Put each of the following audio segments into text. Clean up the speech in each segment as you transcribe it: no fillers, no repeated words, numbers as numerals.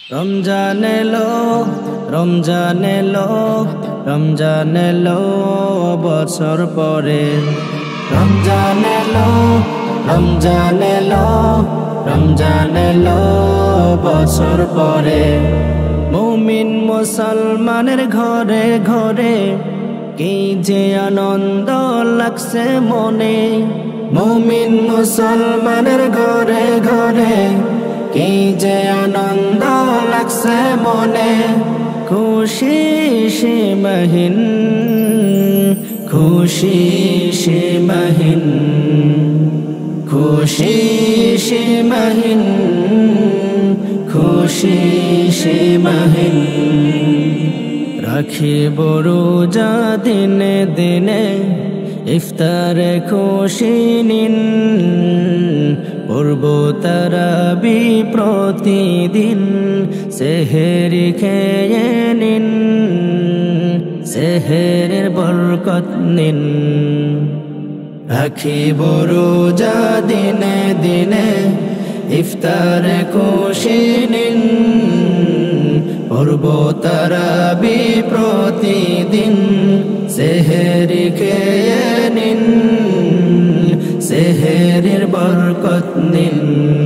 রমজান এলো, রমজান এলো, রমজান এলো বছর পরে। রমজান এলো, রমজান এলো, রমজান এলো বছর পরে। মুমিন মুসলমানের ঘরে ঘরে কি যে আনন্দ লাগছে মনে। মুমিন মুসলমানের ঘরে ঘরে কি যে আনন্দ লাগছে মনে। খুশি সীমাহীন, খুশি সীমাহীন, খুশি সীমাহীন, খুশি সীমাহীন। রাখিব রোজা দিনে দিনে, ইফতারে খুশি নিন। পড়ব তারাবি প্রতিদিন, সেহেরি খেয়ে নিন, সেহেরের বরকত নিন। রাখিব রোজা দিনে দিনে, ইফতারে খুশি নিন। পড়ব তারাবি প্রতিদিন, সেহেরি খেয়ে নিন, সেহেরের বরকত নিন।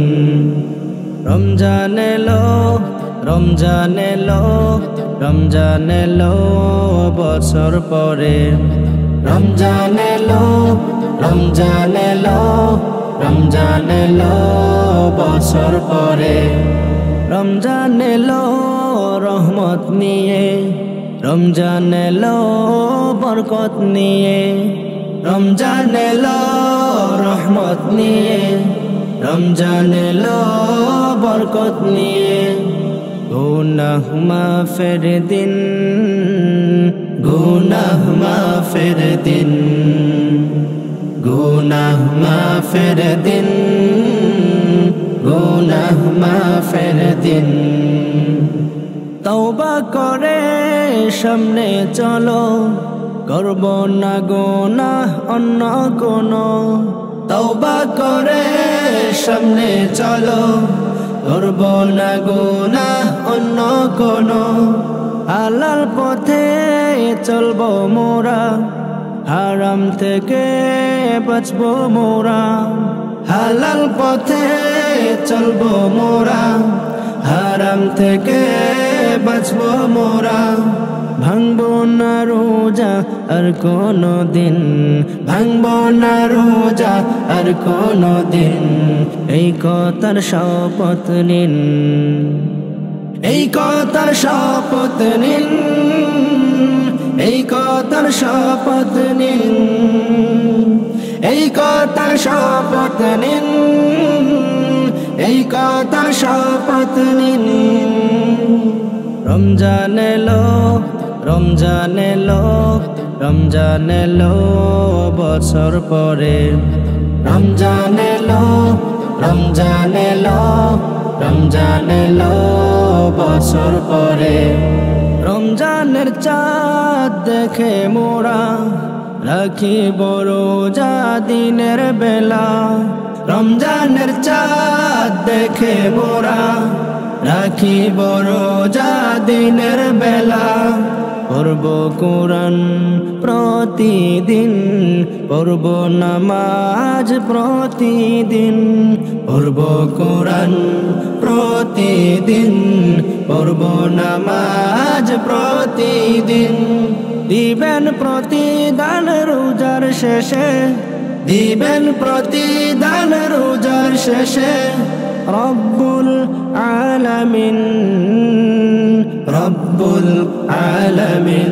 রমজান এলো, রমজান এলো, রমজান এলো বছর পরে। রমজান এলো, রমজান এলো, রমজান এলো বছর পরে। রমজান এলো রহমত নিয়ে, রমজান এলো বরকত নিয়ে। রমজান এলো রহমত নিয়ে, রমজান এলো বরকত নিয়ে। গুনাহ মাফের দিন, গুনাহ মাফের দিন, গুনাহ মাফের দিন, গুনাহ মাফের দিন। তওবা করে সামনে চলো, করব না গুনাহ অন্য কোনো। তওবা করে সামনে চলো, করব না গুনাহ অন্য কোনো। হালাল পথে চলব মোরা, হারাম থেকে বাঁচব মোরা। হালাল পথে চলব মোরা, হারাম থেকে বাঁচব মোরা। ভাঙব না রোজা আর কোনো দিন, ভাঙব না রোজা আর কোনো দিন। এই কথার শপথ নিন, এই কথার শপথ নিন, এই কথার শপথ নিন, এই কথার শপথ নিন, এই কথার শপথ নিন। রমজান এলো, রমজান এলো, রমজান এলো বছর পরে। রমজান এলো, রমজান এলো, রমজান এলো বছর পরে। রমজানের চাঁদ দেখে মোরা, রাখিব রোজা দিনের বেলা। রমজানের চাঁদ দেখে মোরা, রাখিব রোজা দিনের বেলা। পড়ব কোরআন প্রতিদিন, পড়ব নামাজ প্রতিদিন। পড়ব কোরআন প্রতিদিন, পড়ব নামাজ প্রতিদিন। দিবেন প্রতিদান রোজার শেষে, দিবেন প্রতিদান রোজার শেষে। রব্বুল আলামিন, রব্বুল আলামিন।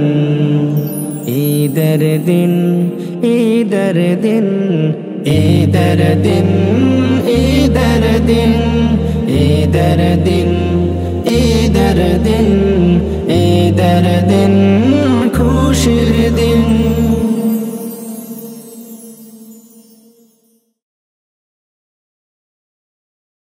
ঈদের দিন, ঈদের দিন, ঈদের দিন, ঈদের দিন, ঈদের দিন, ঈদের দিন।